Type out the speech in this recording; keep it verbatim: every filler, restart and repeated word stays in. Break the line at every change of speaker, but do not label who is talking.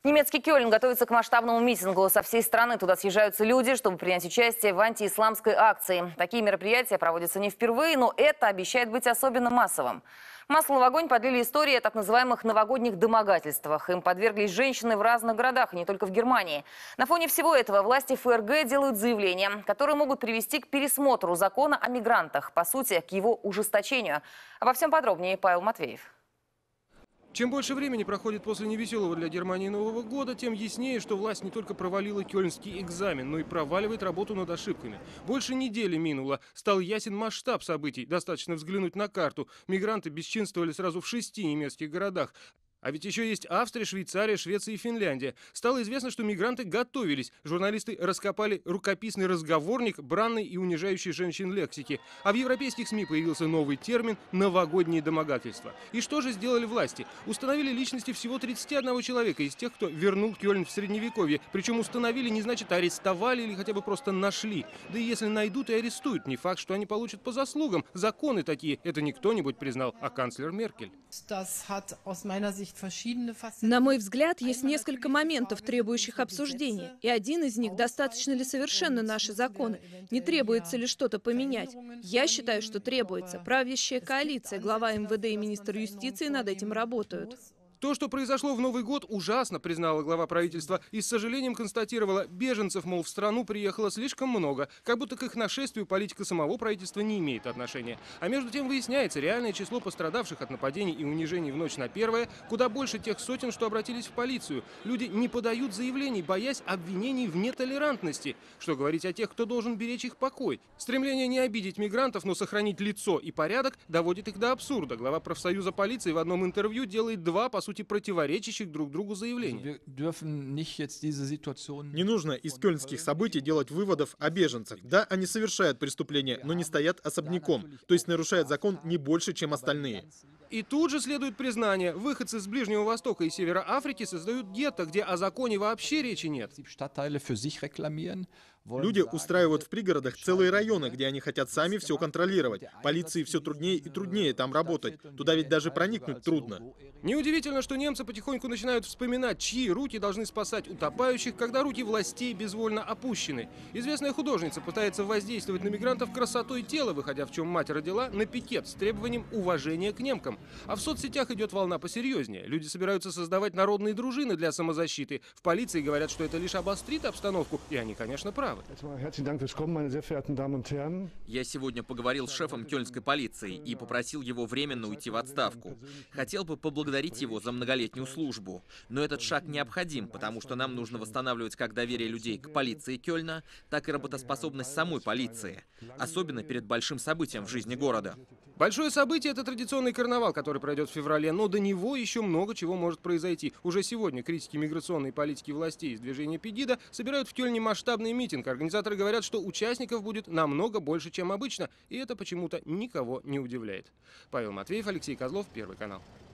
Немецкий Кёльн готовится к масштабному митингу. Со всей страны туда съезжаются люди, чтобы принять участие в антиисламской акции. Такие мероприятия проводятся не впервые, но это обещает быть особенно массовым. Масло в огонь подлили истории о так называемых новогодних домогательствах. Им подверглись женщины в разных городах, и не только в Германии. На фоне всего этого власти ФРГ делают заявления, которые могут привести к пересмотру закона о мигрантах, по сути, к его ужесточению. Обо всем подробнее Павел Матвеев.
Чем больше времени проходит после невеселого для Германии Нового года, тем яснее, что власть не только провалила кёльнский экзамен, но и проваливает работу над ошибками. Больше недели минуло. Стал ясен масштаб событий. Достаточно взглянуть на карту. Мигранты бесчинствовали сразу в шести немецких городах. А ведь еще есть Австрия, Швейцария, Швеция и Финляндия. Стало известно, что мигранты готовились. Журналисты раскопали рукописный разговорник бранной и унижающей женщин лексики. А в европейских СМИ появился новый термин «новогодние домогательства». И что же сделали власти? Установили личности всего тридцати одного человека из тех, кто вернул Кёльн в Средневековье. Причем установили не значит арестовали или хотя бы просто нашли. Да и если найдут и арестуют, не факт, что они получат по заслугам. Законы такие. Это не кто-нибудь признал, а канцлер Меркель.
На мой взгляд, есть несколько моментов, требующих обсуждения. И один из них, достаточно ли совершенны наши законы, не требуется ли что-то поменять. Я считаю, что требуется. Правящая коалиция, глава эм вэ дэ и министр юстиции над этим работают.
То, что произошло в Новый год, ужасно, признала глава правительства и с сожалением констатировала, беженцев, мол, в страну приехало слишком много, как будто к их нашествию политика самого правительства не имеет отношения. А между тем выясняется, реальное число пострадавших от нападений и унижений в ночь на первое куда больше тех сотен, что обратились в полицию. Люди не подают заявлений, боясь обвинений в нетолерантности. Что говорить о тех, кто должен беречь их покой? Стремление не обидеть мигрантов, но сохранить лицо и порядок доводит их до абсурда. Глава профсоюза полиции в одном интервью делает два, по сути, противоречащих друг другу заявления.
Не нужно из кёльнских событий делать выводов о беженцах. Да, они совершают преступления, но не стоят особняком, то есть нарушают закон не больше, чем остальные.
И тут же следует признание, выходцы с Ближнего Востока и Севера Африки создают гетто, где о законе вообще речи нет.
Люди устраивают в пригородах целые районы, где они хотят сами все контролировать. Полиции все труднее и труднее там работать. Туда ведь даже проникнуть трудно.
Неудивительно, что немцы потихоньку начинают вспоминать, чьи руки должны спасать утопающих, когда руки властей безвольно опущены. Известная художница пытается воздействовать на мигрантов красотой тела, выходя, в чем мать родила, на пикет с требованием уважения к немкам. А в соцсетях идет волна посерьезнее. Люди собираются создавать народные дружины для самозащиты. В полиции говорят, что это лишь обострит обстановку, и они, конечно, правы.
Я сегодня поговорил с шефом кёльнской полиции и попросил его временно уйти в отставку. Хотел бы поблагодарить его за многолетнюю службу. Но этот шаг необходим, потому что нам нужно восстанавливать как доверие людей к полиции Кёльна, так и работоспособность самой полиции. Особенно перед большим событием в жизни города.
Большое событие – это традиционный карнавал, который пройдет в феврале, но до него еще много чего может произойти. Уже сегодня критики миграционной политики властей из движения Пегида собирают в Кёльне масштабный митинг. Организаторы говорят, что участников будет намного больше, чем обычно, и это почему-то никого не удивляет. Павел Матвеев, Алексей Козлов, Первый канал.